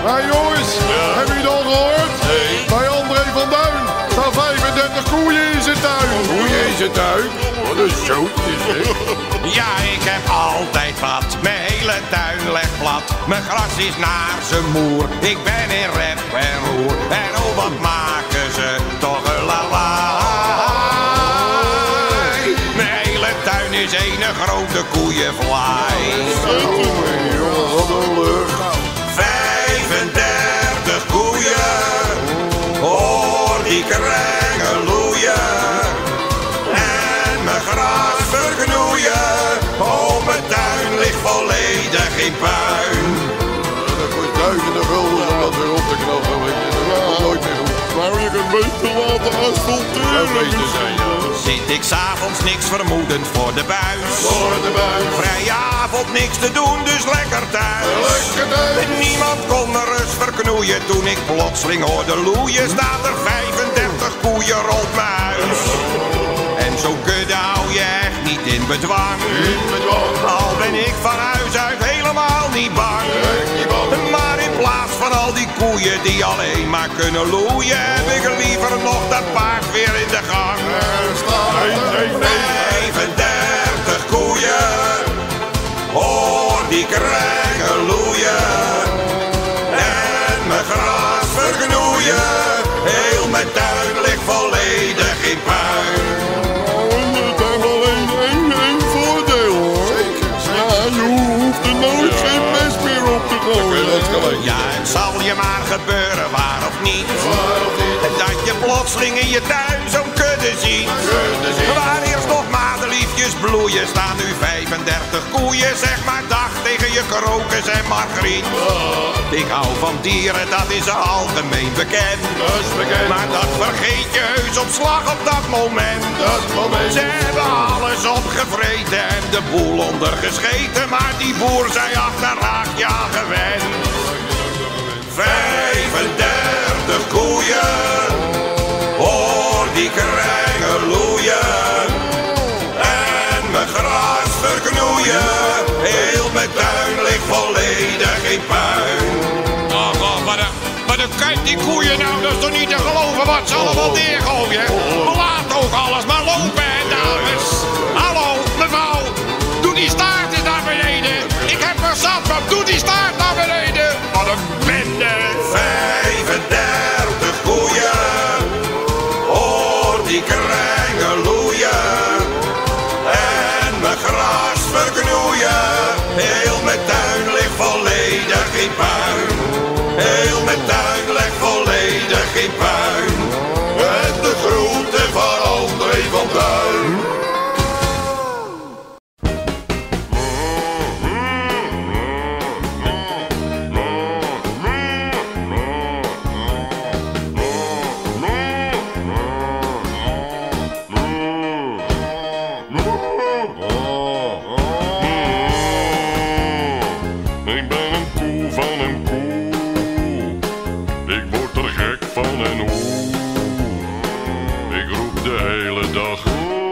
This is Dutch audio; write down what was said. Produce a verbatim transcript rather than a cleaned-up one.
Hé hey jongens, ja. Heb je het al gehoord? Nee. Bij André van Duin staan vijfendertig koeien in zijn tuin. Koeien in zijn tuin? Wat een zootje zeg. Ja, ik heb altijd wat. Mijn hele tuin legt plat. Mijn gras is naar zijn moer. Ik ben in rep en roer. En oh, wat maken ze toch een lawaai. Mijn hele tuin is een grote koeienvlaai. Wat een lucht. vijfendertig koeien, hoor die krengen loeien. En mijn gras verknoeien, oh mijn tuin ligt volledig in puin. Dat kost duizenden guldens om dat weer op te knappen, weet je. Dat gaat nooit meer goed. Nou, je kunt beter laten asfalteren. Dat beter zijn, ja. Zit ik s'avonds niks vermoedend voor de buis. Voor de buis. Vrije avond niks te doen, dus lekker thuis. Lekker thuis. En niemand kon me rust verknoeien. Toen ik plotseling hoorde loeien, staat er vijfendertig koeien rond mijn huis. En zo'n kudde hou je echt niet in bedwang. In bedwang. Al ben ik van huis uit helemaal niet bang. Niet bang. Maar in plaats van al die koeien die alleen maar kunnen loeien, heb ik er liever nog dat paard weer in de gang. Nee, nee, nee. vijfendertig koeien, hoor die krengen loeien. En mijn gras verknoeien, heel mijn tuin ligt volledig in puin. Het heeft alleen één, één voordeel hoor. Zeker, zeker. Ja, je hoeft er nooit ja. geen mest meer op te gooien. Ja, het zal je maar gebeuren, waar of niet. Waar of niet. Dat je plotseling in je tuin zo'n kudde ziet. Kudde ziet. Waar eerst nog madeliefjes bloeien, staan nu vijfendertig koeien. Zeg maar dag tegen je krokus en margriet. Oh. Ik hou van dieren, dat is algemeen bekend. Dat is bekend. Maar dat vergeet je heus op slag op dat moment. Dat moment. Ze hebben alles opgevreten en de boel ondergescheten. Maar die boer zei achterhaak ja gewend. vijfendertig koeien, hoor die krengen loeien. En mijn gras verknoeien, heel mijn tuin ligt volledig in puin. Ach, oh, wat een, wat een kijk die koeien nou, dat is toch niet te geloven wat ze allemaal neergooien. Laat ook alles maar lopen, hè, dames. Hallo, mevrouw, doe die staart eens naar beneden. Ik heb er zat van, doe die staart naar beneden. Wat een bende. vijfendertig koeien, hoor die krengen loeien. En mijn gras verknoeien, heel mijn tuin ligt volledig in puin. Heel mijn tuin ligt volledig in puin. En de groeten van André van Duin. Ik ben een koe van een koe. Ik word er gek van en hoe. Ik roep de hele dag.